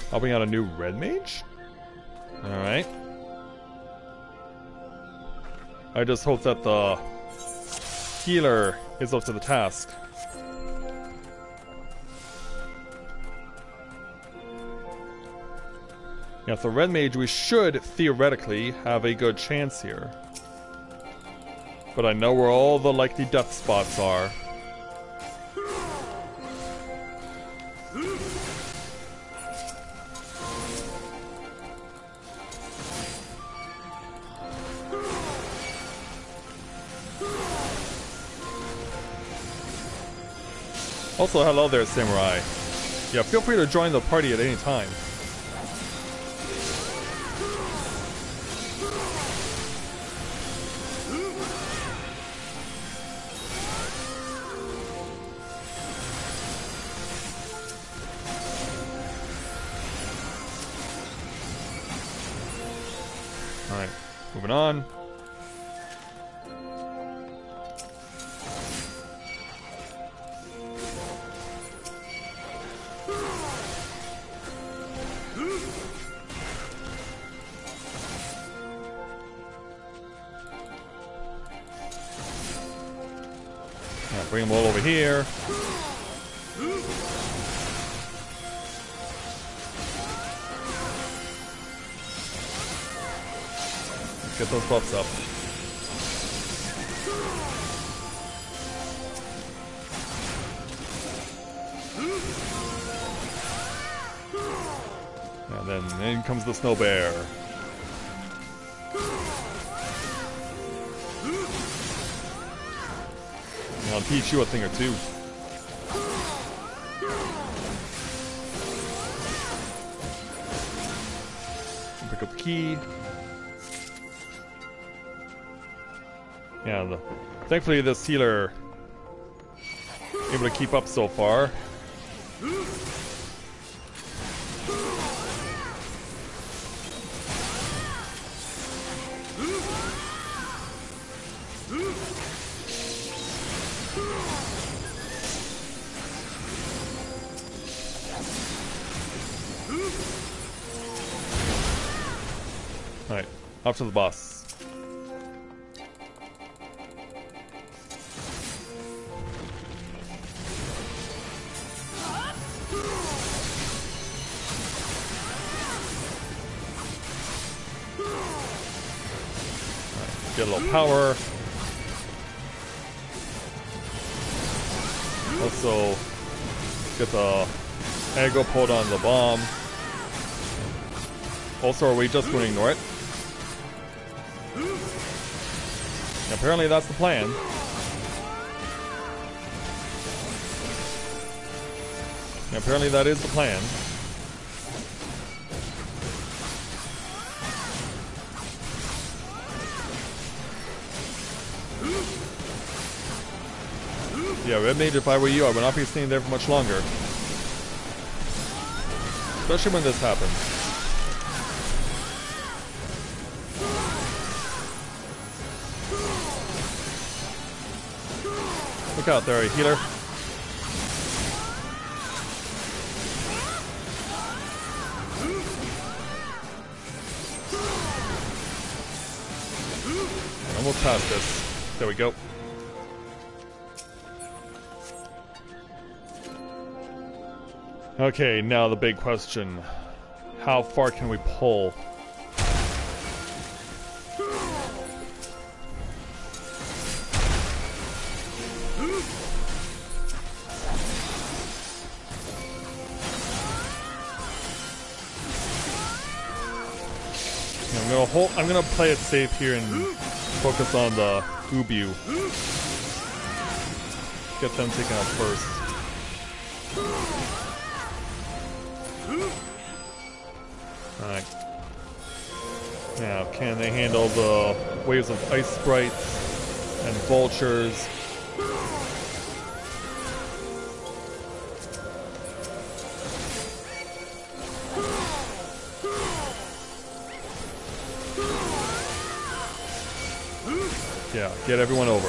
I'll bring out a new red mage? Alright. I just hope that the healer is up to the task. Yeah, so red mage, we should theoretically have a good chance here. But I know where all the likely death spots are. Also, hello there, Samurai. Yeah, feel free to join the party at any time. Alright, moving on. Bring them all over here. Let's get those buffs up. And then in comes the snow bear. I'll teach you a thing or two. Pick up the key. Yeah, thankfully this healer able to keep up so far. Alright, off to the boss. Get a little power. Also, get the aggro pulled on the bomb. Also, are we just going to ignore it? Apparently that's the plan. Apparently that is the plan. Yeah, Red Mage, if I were you, I would not be staying there for much longer. Especially when this happens. Look out there, healer. Almost past this. There we go. Okay, now the big question. How far can we pull? I'm gonna play it safe here and focus on the Ubu. Get them taken out first. Alright. Now, can they handle the waves of ice sprites and vultures? Yeah, get everyone over.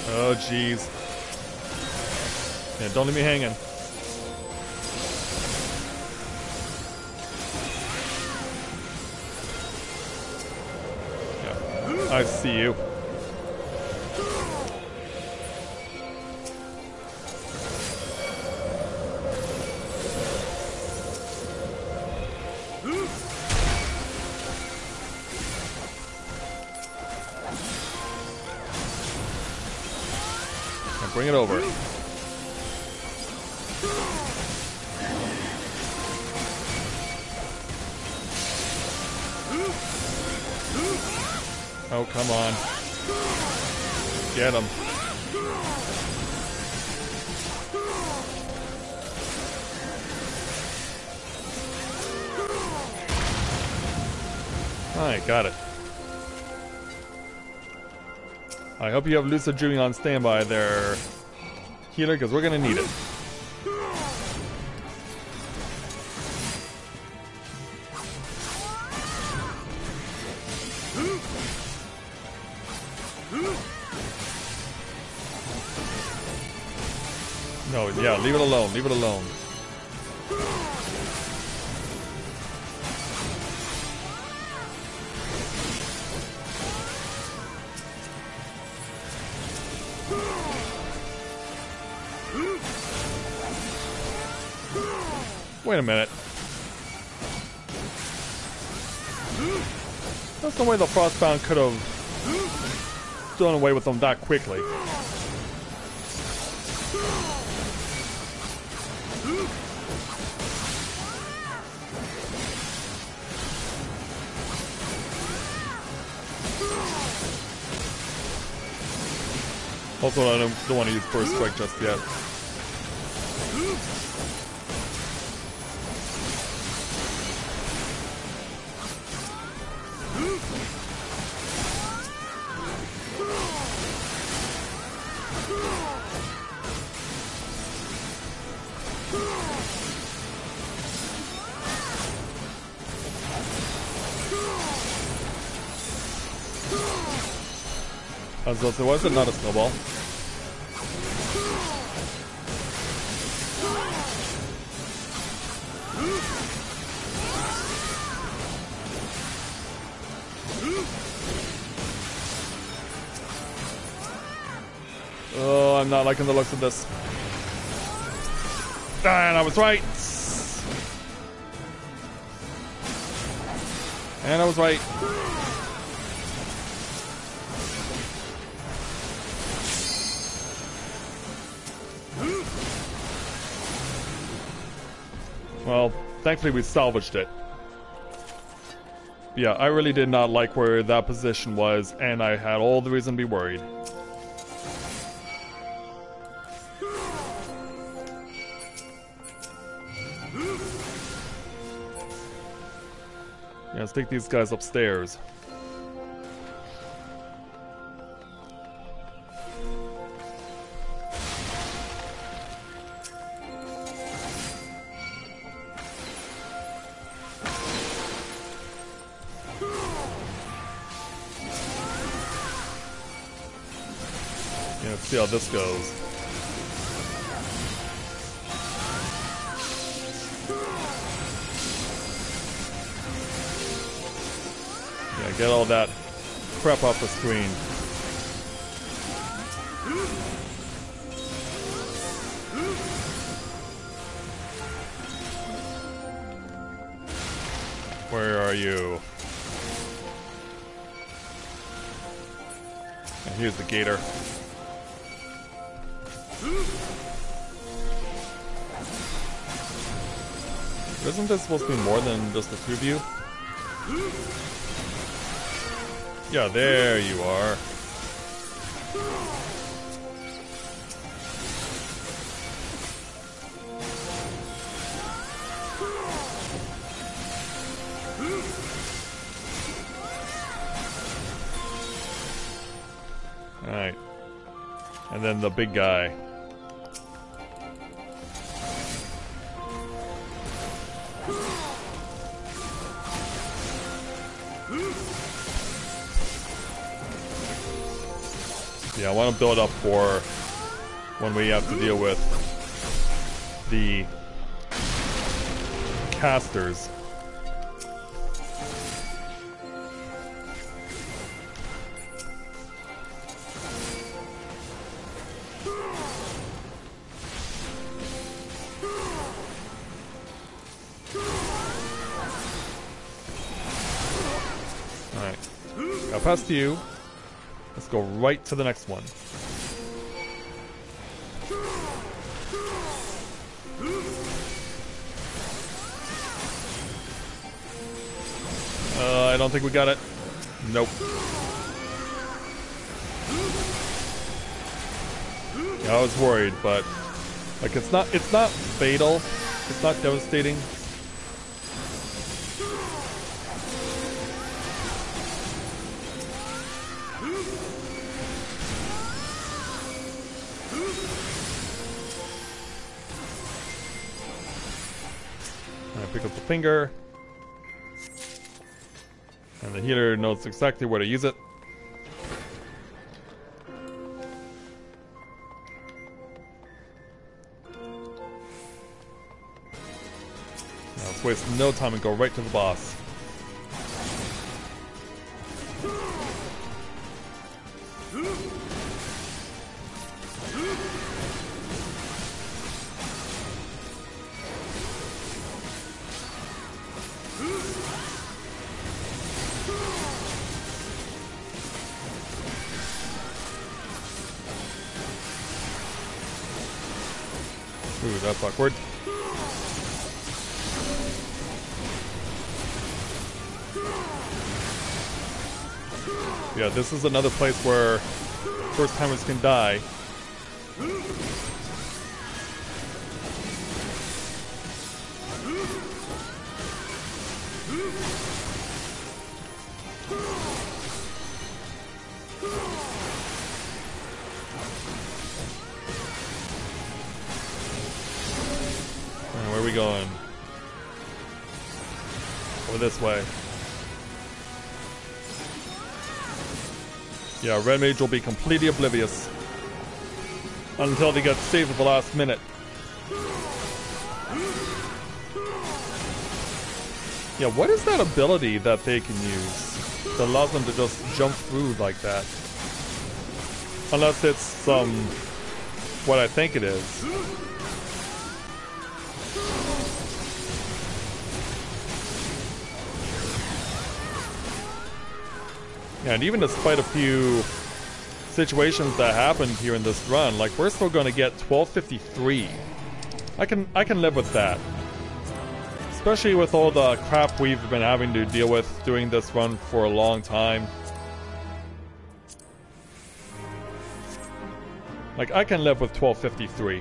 Oh, jeez. Yeah, don't leave me hanging. Yeah, I see you. Now bring it over. Oh, come on. Get him. Alright, got it. I hope you have lucid dreaming on standby there, healer, because we're gonna need it. No, yeah, leave it alone, leave it alone. Wait a minute. There's no way the Frostbound could have done away with them that quickly. Also, I don't want to use Burst Strike just yet. So why is it not a snowball? Oh, I'm not liking the looks of this. And I was right. And I was right. Well, thankfully we salvaged it. Yeah, I really did not like where that position was, and I had all the reason to be worried. Yeah, let's take these guys upstairs. Yeah, let's see how this goes. Yeah, get all that crap off the screen. Where are you? And here's the gator. Isn't this supposed to be more than just the two of you? Yeah, there you are. Alright. And then the big guy. Yeah, I want to build up for when we have to deal with the casters. Alright. Got past you. Let's go right to the next one. I don't think we got it. Nope. Yeah, I was worried, but like it's not fatal. It's not devastating. I pick up the finger. And the healer knows exactly where to use it. Now let's waste no time and go right to the boss. Ooh, that's awkward. Yeah, this is another place where first timers can die. Where are we going? Over this way. Yeah, Red Mage will be completely oblivious until they get saved at the last minute. Yeah, what is that ability that they can use that allows them to just jump through like that? Unless it's what I think it is. Yeah, and even despite a few situations that happened here in this run, like we're still going to get 1253. I can live with that, especially with all the crap we've been having to deal with doing this run for a long time. Like I can live with 1253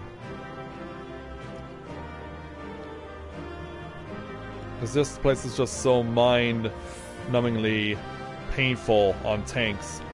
because this place is just so mind-numbingly painful on tanks.